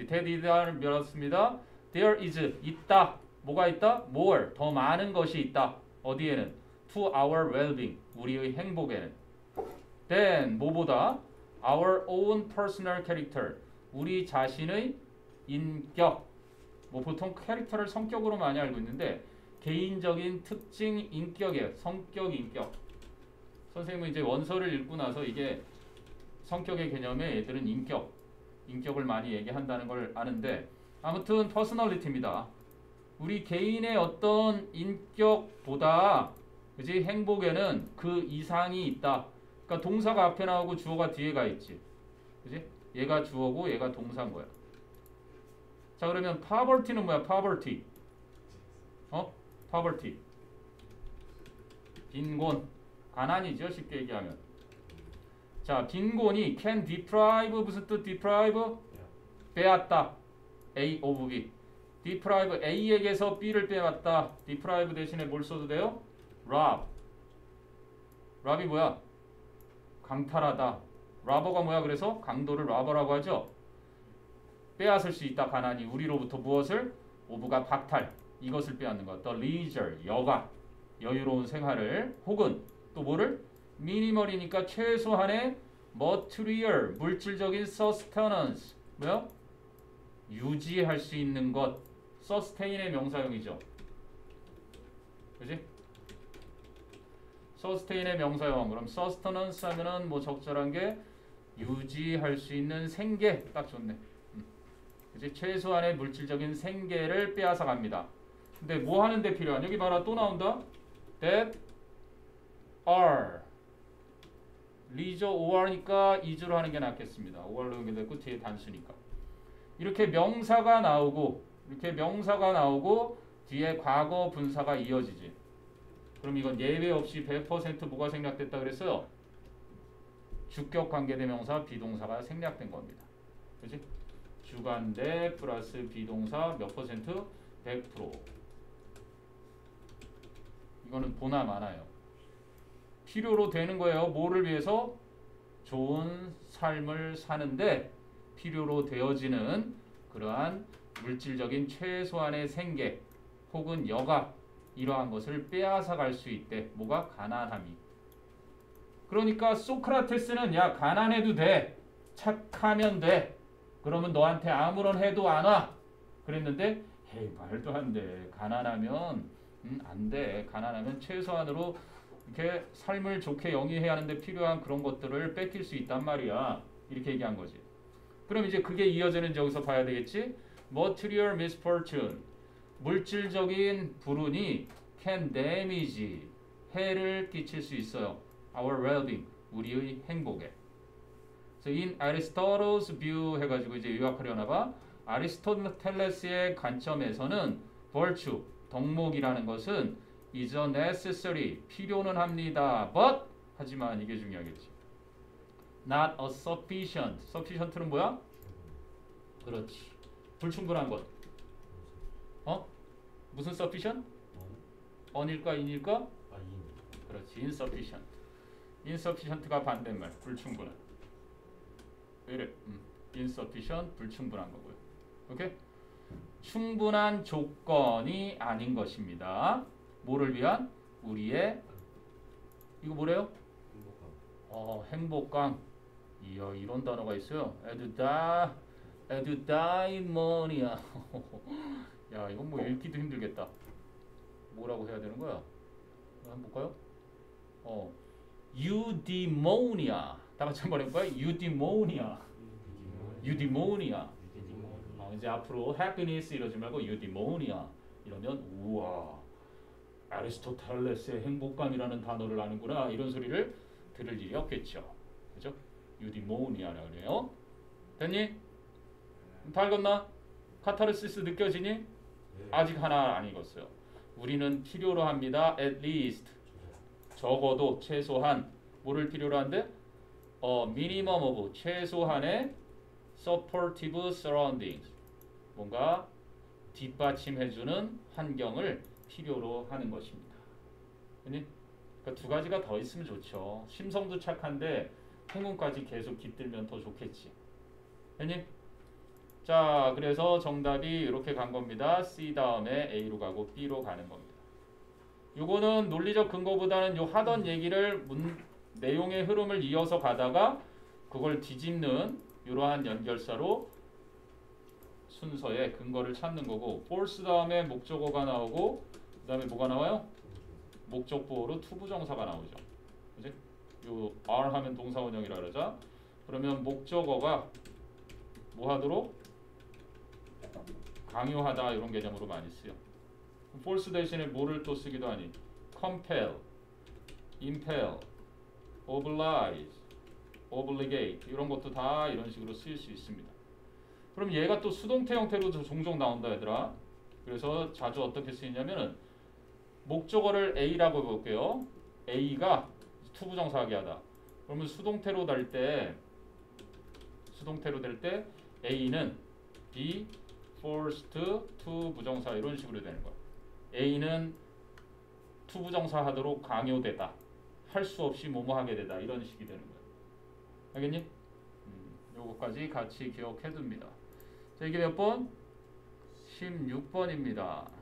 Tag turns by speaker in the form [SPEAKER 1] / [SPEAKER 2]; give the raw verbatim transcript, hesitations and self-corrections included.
[SPEAKER 1] 그렇지. that is를 밀었습니다. there is 있다. 뭐가 있다? more 더 많은 것이 있다. 어디에는? to our well-being 우리의 행복에는. then 뭐보다? our own personal character 우리 자신의 인격. 뭐 보통 캐릭터를 성격으로 많이 알고 있는데 개인적인 특징 인격이에요. 성격 인격. 선생님은 이제 원서를 읽고 나서 이게 성격의 개념에 얘들은 인격, 인격을 많이 얘기한다는 걸 아는데 아무튼 퍼스널리티입니다. 우리 개인의 어떤 인격보다 그지 행복에는 그 이상이 있다. 그러니까 동사가 앞에 나오고 주어가 뒤에 가 있지. 그지? 얘가 주어고 얘가 동사인 거야. 자 그러면 poverty는 뭐야? poverty. 어? poverty. 빈곤. 가난이죠. 쉽게 얘기하면. 자 빈곤이 can deprive 무슨 뜻? deprive? 빼앗다. A of B. deprive A에게서 B를 빼앗다. deprive 대신에 뭘 써도 돼요? rob. rob이 뭐야? 강탈하다. robber가 뭐야? 그래서 강도를 robber라고 하죠. 빼앗을 수 있다. 가난이 우리로부터 무엇을? of가 박탈. 이것을 빼앗는 것. the leisure 여가 여유로운 생활을 혹은 또 뭐를? minimal이니까 최소한의 material 물질적인 sustenance 뭐야? 유지할 수 있는 것. sustain의 명사형이죠. 그지? sustain의 명사형. 그럼 sustenance 하면은 뭐 적절한 게 유지할 수 있는 생계. 딱 좋네. 음. 그지? 최소한의 물질적인 생계를 빼앗아 갑니다. 근데 뭐 하는데 필요한? 여기 봐라 또 나온다. that are leisure or니까 is로 하는 게 낫겠습니다. or로 연결됐고 뒤에 단수니까. 이렇게 명사가 나오고 이렇게 명사가 나오고 뒤에 과거 분사가 이어지지. 그럼 이건 예외 없이 백 퍼센트 뭐가 생략됐다 그랬어요? 주격 관계대명사 비동사가 생략된 겁니다. 그렇지? 주관대 플러스 비동사 몇 퍼센트? 백 퍼센트. 이거는 보나 마나요. 필요로 되는 거예요. 뭐를 위해서? 좋은 삶을 사는데 필요로 되어지는 그러한 물질적인 최소한의 생계 혹은 여가 이러한 것을 빼앗아 갈 수 있대. 뭐가? 가난함이. 그러니까 소크라테스는 야 가난해도 돼. 착하면 돼. 그러면 너한테 아무런 해도 안 와. 그랬는데 에이 말도 안 돼. 가난하면 음, 안 돼. 가난하면 최소한으로 이렇게 삶을 좋게 영위해야 하는데 필요한 그런 것들을 뺏길 수 있단 말이야. 이렇게 얘기한 거지. 그럼 이제 그게 이어지는 여기서 봐야 되겠지. Material misfortune. 물질적인 불운이 can damage. 해를 끼칠 수 있어요. Our well-being. 우리의 행복에. So in Aristotle's view 해가지고 이제 요약하려나 봐. 아리스토텔레스의 관점에서는 virtue. 덕목이라는 것은 is a necessary. 필요는 합니다. But 하지만 이게 중요하겠지. Not a sufficient. sufficient는 뭐야? 그렇지. 불충분한 것. 어? 무슨 sufficient? on일까 in일까? 그렇지. insufficient. insufficient가 반대말. 불충분한. 왜 이래? 음. insufficient 불충분한 거고요. 오케이? 충분한 조건이 아닌 것입니다. 뭐를 위한? 우리의 이거 뭐래요? 행복감. 어, 행복감. 이야, 이런 단어가 있어요. 에드다, 에드다이머니아. 야, 이건 뭐 읽기도 힘들겠다. 뭐라고 해야 되는 거야? 한번 볼까요? 어, 유디모니아. 다 같이 한번 해볼까요? 유디모니아. 유디모니아. 어, 이제 앞으로 happiness 이러지 말고 유디모니아 이러면 우와. 아리스토텔레스의 행복감이라는 단어를 아는구나. 이런 소리를 들을 일이 없겠죠. 그죠? 유디모니아라고 그래요. 됐니? 다 읽었나? 카타르시스 느껴지니? 아직 하나 안 읽었어요. 우리는 필요로 합니다. at least. 적어도 최소한 뭐를 필요로 한대? 어, minimum of 최소한의 supportive surroundings. 뭔가 뒷받침해주는 환경을 필요로 하는 것입니다. 그러니까 두 가지가 더 있으면 좋죠. 심성도 착한데 행운까지 계속 깃들면 더 좋겠지. 그러니 자, 그래서 정답이 이렇게 간 겁니다. C 다음에 A로 가고 B로 가는 겁니다. 요거는 논리적 근거보다는 요 하던 얘기를 문, 내용의 흐름을 이어서 가다가 그걸 뒤집는 이러한 연결사로 순서의 근거를 찾는 거고, force 다음에 목적어가 나오고 그 다음에 뭐가 나와요? 목적보어로 투부정사가 나오죠. 그지? 요 are 하면 동사원형이라 그러자. 그러면 목적어가 뭐 하도록? 강요하다 이런 개념으로 많이 쓰여. force 대신에 뭐를 또 쓰기도 하니? compel, impel, oblige, obligate 이런 것도 다 이런 식으로 쓰일 수 있습니다. 그럼 얘가 또 수동태 형태로 종종 나온다 얘들아. 그래서 자주 어떻게 쓰이냐면은 목적어를 A라고 볼게요. A가 투부정사하게 하다. 그러면 수동태로 될 때 수동태로 될 때 A는 be forced to 부정사 이런 식으로 되는 거야. A는 투부정사 하도록 강요되다. 할 수 없이 뭐뭐 하게 되다. 이런 식이 되는 거야. 알겠니? 음, 요거까지 같이 기억해 둡니다. 자, 이게 몇 번? 십육 번입니다.